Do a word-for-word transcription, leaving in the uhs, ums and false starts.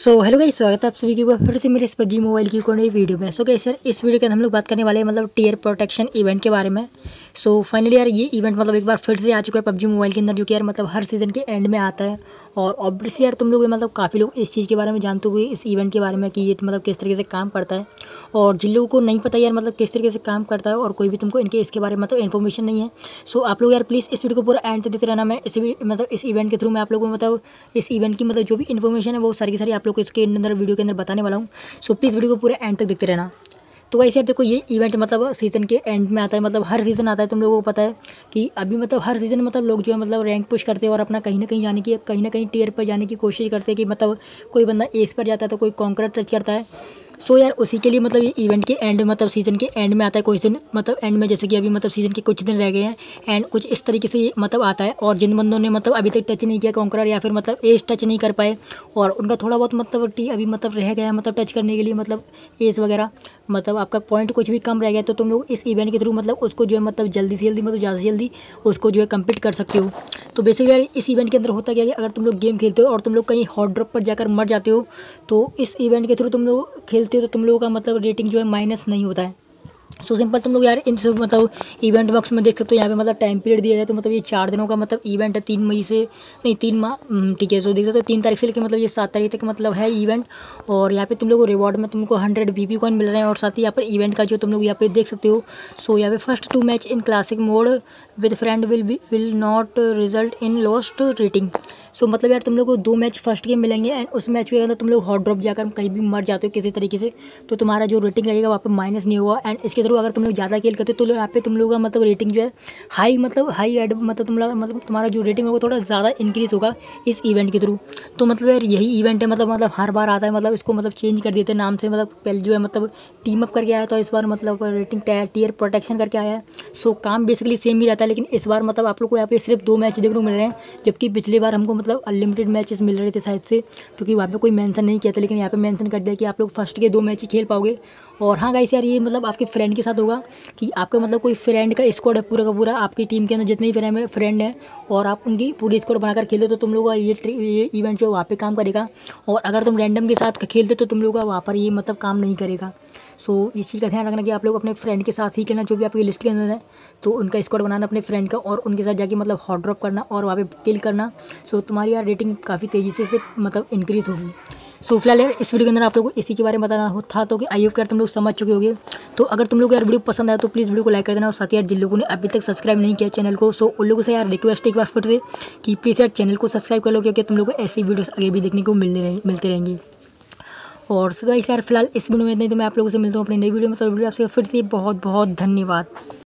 So hello guys, स्वागत है आप सभी की बार फिर से मेरे इस पबजी मोबाइल की कोई नई वीडियो में। सो गाइस सर, इस वीडियो के अंदर हम लोग बात करने वाले हैं मतलब टीयर प्रोटेक्शन इवेंट के बारे में। सो फाइनली यार ये इवेंट मतलब एक बार फिर से आ चुका है पबजी मोबाइल के अंदर, जो कि यार मतलब हर सीजन के एंड में आता है। और ऑब्वियसली यार तुम लोग मतलब काफ़ी लोग इस चीज़ के बारे में जानते हुए इस इवेंट के बारे में कि ये मतलब किस तरीके से काम करता है। और जिन लोगों को नहीं पता यार मतलब किस तरीके से काम करता है और कोई भी तुमको इनके इसके बारे में मतलब इन्फॉर्मेशन नहीं है, सो आप लोग यार प्लीज़ इस वीडियो को पूरा एंड तक देखते रहना। मैं इस मतलब इस इवेंट के थ्रू मैं आप लोगों को मतलब इस इवेंट की मतलब जो भी इन्फॉर्मेशन है वो सारी की सारी आप लोग को इसके अंदर वीडियो के अंदर बताने वाला हूँ। सो प्लीज़ वीडियो को पूरा एंड तक देखते रहना। तो वैसे यार देखो, ये इवेंट मतलब सीज़न के एंड में आता है, मतलब हर सीज़न आता है। तुम लोगों को पता है कि अभी मतलब हर सीज़न मतलब लोग जो है मतलब रैंक पुश करते हैं और अपना कहीं ना कहीं जाने की कहीं ना कहीं टीयर पर जाने की कोशिश करते हैं कि मतलब कोई बंदा एस पर जाता है तो कोई कॉन्करर टच करता है। सो यार उसी के लिए मतलब ये इवेंट के एंड मतलब सीज़न के एंड में आता है कुछ दिन, मतलब एंड में जैसे कि अभी मतलब सीज़न के कुछ दिन रह गए हैं एंड कुछ इस तरीके से ये मतलब आता है। और जिन बंदों ने मतलब अभी तक टच नहीं किया कॉन्करर या फिर मतलब एज टच नहीं कर पाए और उनका थोड़ा बहुत मतलब टी अभी मतलब रह गया मतलब टच करने के लिए मतलब एज वगैरह, मतलब आपका पॉइंट कुछ भी कम रह गया तो तुम लोग इस इवेंट के थ्रू मतलब उसको जो है मतलब जल्दी से जल्दी मतलब ज़्यादा से जल्दी उसको जो है कंप्लीट कर सकते हो। तो बेसिकली यार इस इवेंट के अंदर होता क्या है, अगर तुम लोग गेम खेलते हो और तुम लोग कहीं हॉट ड्रॉप पर जाकर मर जाते हो तो इस इवेंट के थ्रू तुम लोग खेलते हो तो तुम लोगों का मतलब रेटिंग जो है माइनस नहीं होता है। सो सिंपल तुम लोग यार इन सब मतलब इवेंट बॉक्स में देख सकते हो, यहाँ पे मतलब टाइम पीरियड दिया है तो मतलब ये चार दिनों का मतलब इवेंट है, तीन मई से नहीं तीन माह ठीक है। सो देख सकते हो तीन तारीख से लेकर मतलब ये सात तारीख तक मतलब है इवेंट। और यहाँ पे तुम लोग को रिवॉर्ड में तुमको हंड्रेड वीपी कॉइन मिल रहे हैं और साथ ही यहाँ पर इवेंट का जो तुम लोग यहाँ पे देख सकते हो। सो यहाँ पे first two match in classic mode with friend will be will not result in lost rating. So मतलब यार तुम लोग को दो मैच फर्स्ट गेम मिलेंगे एंड उस मैच के अंदर तुम लोग हॉट ड्रॉप जाकर कहीं भी मर जाते हो किसी तरीके से तो तुम्हारा जो रेटिंग रहेगा वहाँ पे माइनस नहीं होगा। एंड इसके थ्रू अगर तुम लोग ज़्यादा खेल करते तो यहाँ पे तुम लोगों का मतलब रेटिंग जो है हाई मतलब हाई एड मतलब तुम लोग मतलब तुम्हारा जो रेटिंग होगा थोड़ा ज़्यादा इंक्रीज़ होगा इस इवेंट के थ्रू। तो मतलब यार यही इवेंट है, मतलब मतलब हर बार आता है, मतलब इसको मतलब चेंज कर देते हैं नाम से, मतलब पहले जो है मतलब टीम अप करके आया तो इस बार मतलब रेटिंग टीयर प्रोटेक्शन करके आया है। सो काम बेसिकली सेम ही रहता है, लेकिन इस बार मतलब आप लोग को यहाँ पे सिर्फ दो मैच देखने को मिल रहे हैं, जबकि पिछली बार हमको मतलब अनलिमिटेड मैचेस मिल रहे थे शायद से, क्योंकि वहाँ पे कोई मेंशन नहीं किया था, लेकिन यहाँ पे मेंशन कर दिया कि आप लोग फर्स्ट के दो मैच ही खेल पाओगे। और हाँ गाइस यार, ये मतलब आपके फ्रेंड के साथ होगा कि आपका मतलब कोई फ्रेंड का स्क्वाड है पूरा का पूरा, आपकी टीम के अंदर जितने भी फ्रेंड फ्रेंड हैं और आप उनकी पूरी स्क्वाड बनाकर खेलो तो तुम लोग का ये ये इवेंट जो वहाँ पे काम करेगा। और अगर तुम रैंडम के साथ खेलते तो तुम लोग का वहाँ पर ये मतलब काम नहीं करेगा। सो इस चीज़ का ध्यान रखना कि आप लोग अपने फ्रेंड के साथ ही खेलना, जो भी आपकी लिस्ट के अंदर है तो उनका स्क्वाड बनाना अपने फ्रेंड का और उनके साथ जाके मतलब हॉट ड्रॉप करना और वहाँ पे किल करना। सो तुम्हारी यार रेटिंग काफ़ी तेज़ी से, से मतलब इंक्रीज़ होगी। सो फिलहाल यार इस वीडियो के अंदर आप लोगों को इसी के बारे में बताना हो था, तो कि आई होप यार तुम लोग समझ चुके होगे। तो अगर तुम लोग यार वीडियो पसंद आया तो प्लीज़ वीडियो को लाइक कर देना, और साथ ही यार जिन लोगों ने अभी तक सब्सक्राइब नहीं किया चैनल को, सो उन लोगों से यार रिक्वेस्ट एक बार फिर से कि प्लीज़ यार चैनल को सब्सक्राइब कर लो, क्योंकि तुम लोग को ऐसी वीडियोस आगे भी देखने को मिलते रहे मिलते रहेंगी। और सो गाइस यार फिलहाल इस वीडियो में इतना ही, तो मैं आप लोगों से मिलता हूँ अपनी नई वीडियो में। तो वीडियो आपसे फिर से बहुत बहुत धन्यवाद।